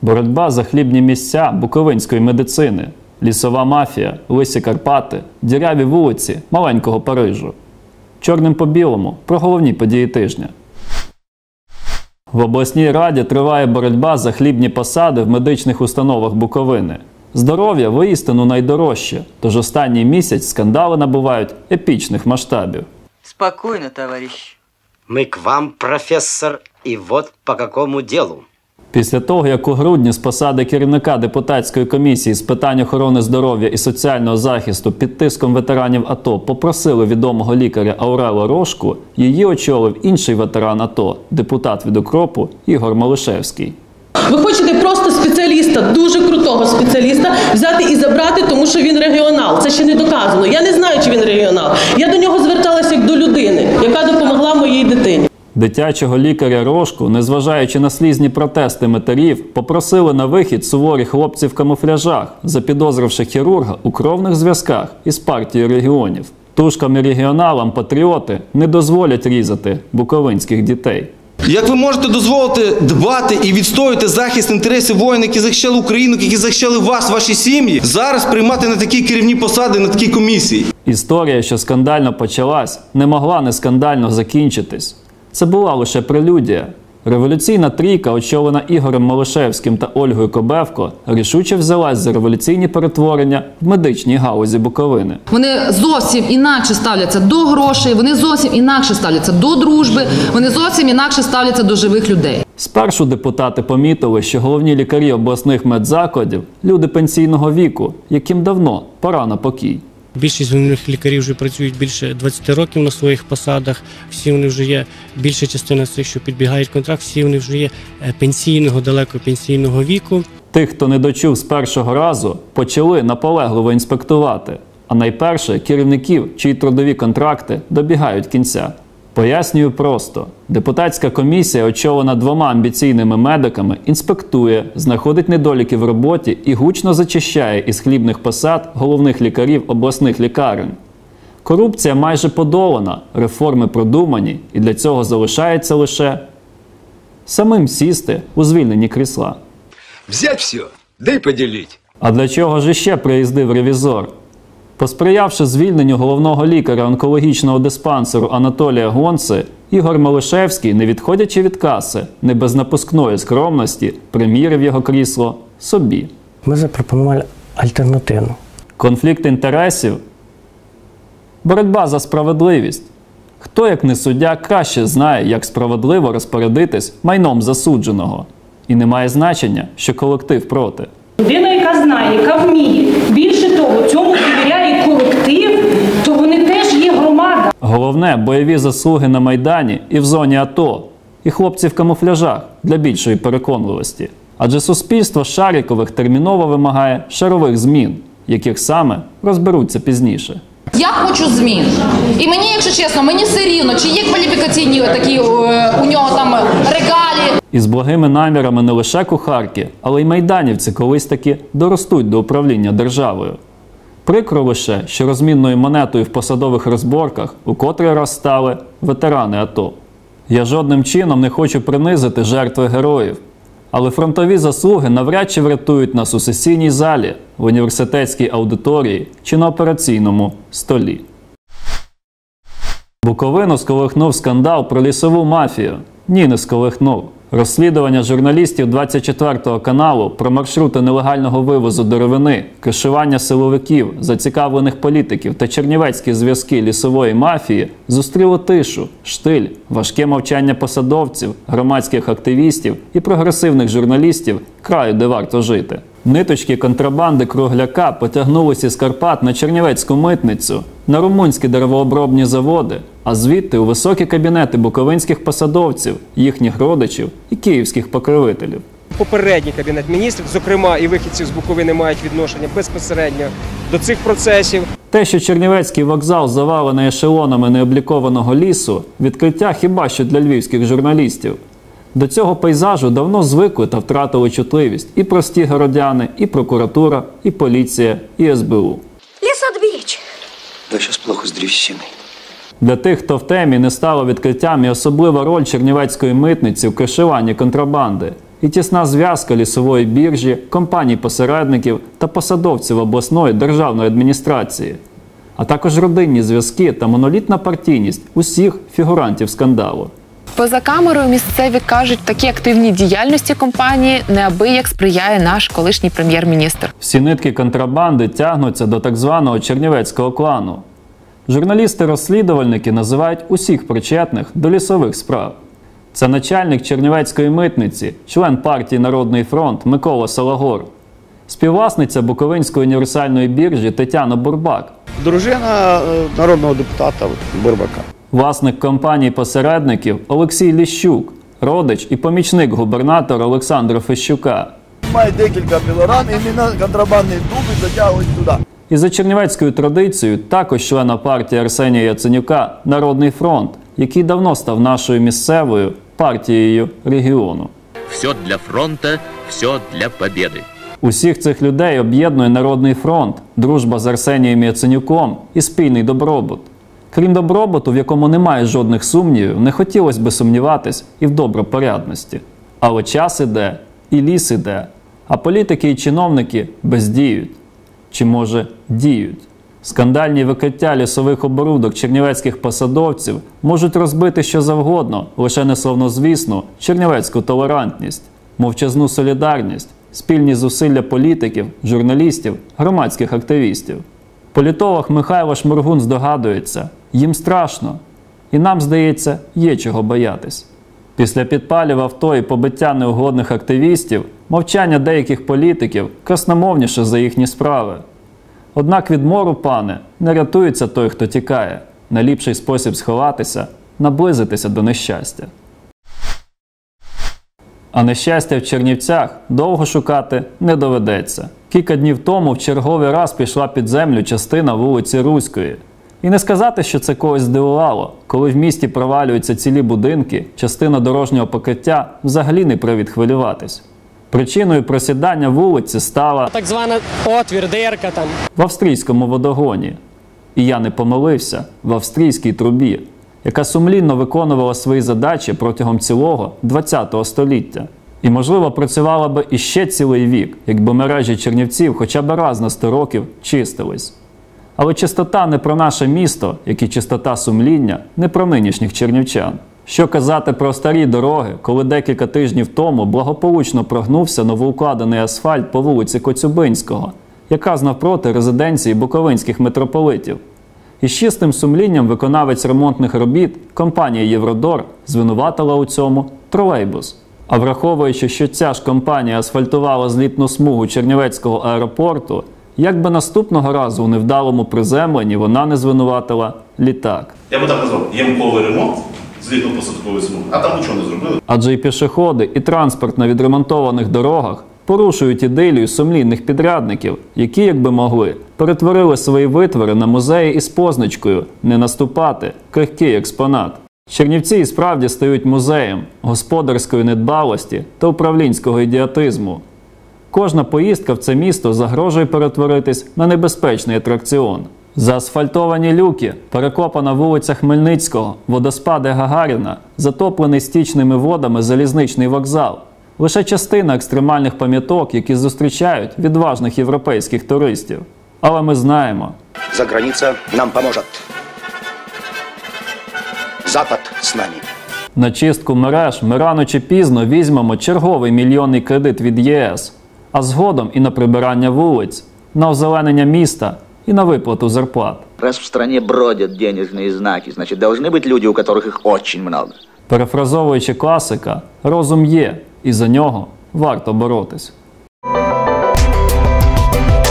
Боротьба за хлібні місця буковинської медицини, лісова мафія, лисі Карпати, діряві вулиці маленького Парижу. Чорним по білому про головні події тижня. В обласній раді триває боротьба за хлібні посади в медичних установах Буковини. Здоров'я воістину найдорожче, тож останній місяць скандали набувають епічних масштабів. Спокійно, товариш. Ми к вам, професор, і вот по какому ділу. Після того, як у грудні з посади керівника депутатської комісії з питань охорони здоров'я і соціального захисту під тиском ветеранів АТО попросили відомого лікаря Аурела Рошку, її очолив інший ветеран АТО, депутат від УКРОПу Ігор Малишевський. Ви хочете просто спеціаліста, дуже крутого спеціаліста, взяти і забрати, тому що він регіонал. Це ще не доказано. Я не знаю, чи він регіонал. Я до нього зверталася як до людини, яка допомогла моїй дитині. Дитячого лікаря Рошку, незважаючи на слізні протести матерів, попросили на вихід суворі хлопці в камуфляжах, запідозривши хірурга у кровних зв'язках із партією регіонів. Тушкам і регіоналам патріоти не дозволять різати буковинських дітей. Як ви можете дозволити дбати і відстоювати захист інтересів воїнів, які захищали Україну, які захищали вас, ваші сім'ї, зараз приймати на такі керівні посади, на такі комісії? Історія, що скандально почалась, не могла не скандально закінчитись. Це була лише прелюдія. Революційна трійка, очолена Ігорем Малишевським та Ольгою Кобевко, рішуче взялась за революційні перетворення в медичній галузі Буковини. Вони зовсім інакше ставляться до грошей, вони зовсім інакше ставляться до дружби, вони зовсім інакше ставляться до живих людей. Спершу депутати помітили, що головні лікарі обласних медзакладів – люди пенсійного віку, яким давно пора на покій. Більшість головних лікарів вже працюють більше 20 років на своїх посадах, всі вони вже є, більша частина з цих, що підбігають контракт, всі вони вже є пенсійного, далеко пенсійного віку. Тих, хто не дочув з першого разу, почали наполегливо інспектувати. А найперше – керівників, чиї трудові контракти добігають кінця. Пояснюю просто. Депутатська комісія, очолена 2 амбіційними медиками, інспектує, знаходить недоліки в роботі і гучно зачищає із хлібних посад головних лікарів обласних лікарень. Корупція майже подолана, реформи продумані, і для цього залишається лише самим сісти у звільнені крісла. Взять все, да й поділіть. А для чого ж іще приїздив ревізор? Посприявши звільненню головного лікаря онкологічного диспансеру Анатолія Гонци, Ігор Малишевський, не відходячи від каси, не без напускної скромності, примірив його крісло собі. Ми запропонували альтернативну. Конфлікт інтересів? Боротьба за справедливість. Хто, як не суддя, краще знає, як справедливо розпорядитись майном засудженого. І не має значення, що колектив проти. Людина, яка знає, яка вміє, більше того, цьому довіряє колектив, то вони теж є громада. Головне – бойові заслуги на Майдані і в зоні АТО. І хлопці в камуфляжах для більшої переконливості. Адже суспільство Шарікових терміново вимагає шарових змін, яких саме розберуться пізніше. Я хочу змін. І мені, якщо чесно, мені все рівно, чи є кваліфікаційні такі у нього там регалії. І з благими намірами не лише кухарки, але й майданівці колись таки доростуть до управління державою. Прикро лише, що розмінною монетою в посадових розборках у котрий раз стали ветерани АТО. Я жодним чином не хочу принизити жертви героїв. Але фронтові заслуги навряд чи врятують нас у сесійній залі, в університетській аудиторії чи на операційному столі. Буковину сколихнув скандал про лісову мафію. Ні, не сколихнув. Розслідування журналістів 24 каналу про маршрути нелегального вивозу деревини, кришування силовиків, зацікавлених політиків та чернівецькі зв'язки лісової мафії зустріло тишу, штиль, важке мовчання посадовців, громадських активістів і прогресивних журналістів краю, де варто жити. Ниточки контрабанди кругляка потягнулися з Карпат на Чернівецьку митницю, на румунські деревообробні заводи, а звідти у високі кабінети буковинських посадовців, їхніх родичів і київських покровителів. Попередній Кабінет міністрів, зокрема і вихідців з Буковини, мають відношення безпосередньо до цих процесів. Те, що Чернівецький вокзал завалений ешелонами необлікованого лісу – відкриття хіба що для львівських журналістів. До цього пейзажу давно звикли та втратили чутливість і прості городяни, і прокуратура, і поліція, і СБУ. Лісодвіч! Да щось плохо з дрівщиною. Для тих, хто в темі, не стало відкриттям і особлива роль чернівецької митниці в кришуванні контрабанди. і тісна зв'язка лісової біржі, компаній-посередників та посадовців обласної державної адміністрації, а також родинні зв'язки та монолітна партійність усіх фігурантів скандалу. Поза камерою місцеві кажуть, такій активній діяльності компанії неабияк сприяє наш колишній прем'єр-міністр. Всі нитки контрабанди тягнуться до так званого чернівецького клану. Журналісти-розслідувальники називають усіх причетних до лісових справ. Це начальник Чернівецької митниці, член партії «Народний фронт» Микола Салагор, співвласниця Буковинської універсальної біржі Тетяна Бурбак, дружина народного депутата Бурбака, власник компаній-посередників Олексій Ліщук, родич і помічник губернатора Олександра Фещука. Має декілька пілорам і на контрабандний дуби затягують туди. І за чернівецькою традицією також члена партії Арсенія Яценюка «Народний фронт», який давно став нашою місцевою партією регіону. Все для фронту, все для побєди. Усіх цих людей об'єднує Народний фронт, дружба з Арсенієм Яценюком і спільний добробут. Крім добробуту, в якому немає жодних сумнівів, не хотілося би сумніватись і в добропорядності. Але час іде, і ліс іде, а політики і чиновники бездіють. Чи, може, діють. Скандальні викриття лісових оборудок чернівецьких посадовців можуть розбити що завгодно, лише неславнозвісну чернівецьку толерантність, мовчазну солідарність, спільні зусилля політиків, журналістів, громадських активістів. Політолог Михайло Шморгун здогадується, їм страшно. І нам, здається, є чого боятись. Після підпалів авто і побиття неугодних активістів, мовчання деяких політиків красномовніше за їхні справи. Однак від мору, пане, не рятується той, хто тікає. Найліпший спосіб сховатися – наблизитися до нещастя. А нещастя в Чернівцях довго шукати не доведеться. Кілька днів тому в черговий раз пішла під землю частина вулиці Руської. І не сказати, що це когось здивувало, коли в місті провалюються цілі будинки, частина дорожнього покриття взагалі не привід хвилюватись. Причиною просідання вулиці стала так звана отвір, дирка там. В австрійському водогоні. І я не помилився, в австрійській трубі, яка сумлінно виконувала свої задачі протягом цілого ХХ століття. І, можливо, працювала би іще цілий вік, якби мережі Чернівців хоча б раз на 100 років чистились. Але чистота не про наше місто, як і чистота сумління не про нинішніх чернівчан. Що казати про старі дороги, коли декілька тижнів тому благополучно прогнувся новоукладений асфальт по вулиці Коцюбинського, якраз навпроти резиденції буковинських митрополитів. І з чистим сумлінням виконавець ремонтних робіт, компанія «Євродор», звинуватила у цьому тролейбус. А враховуючи, що ця ж компанія асфальтувала злітну смугу Чернівецького аеропорту, як би наступного разу у невдалому приземленні вона не звинуватила літак. Я би так назвав, ямковий ремонт злітно-посадкової смуги, а там нічого не зробили. Адже і пішоходи, і транспорт на відремонтованих дорогах порушують ідилію сумлінних підрядників, які, якби могли, перетворили свої витвори на музеї із позначкою «Не наступати, крихкий експонат». Чернівці і справді стають музеєм господарської недбалості та управлінського ідіотизму. Кожна поїздка в це місто загрожує перетворитись на небезпечний атракціон. Заасфальтовані люки, перекопана вулиця Хмельницького, водоспади Гагаріна, затоплений стічними водами залізничний вокзал. Лише частина екстремальних пам'яток, які зустрічають відважних європейських туристів. Але ми знаємо. Заграниця нам поможе. Запад з нами. На чистку мереж ми рано чи пізно візьмемо черговий мільйонний кредит від ЄС, а згодом і на прибирання вулиць, на озеленення міста і на виплату зарплат. Раз в стране бродят денежные знаки, значит, должны быть люди, у которых их очень много. Перефразовуючи класика, розум є, і за нього варто боротись.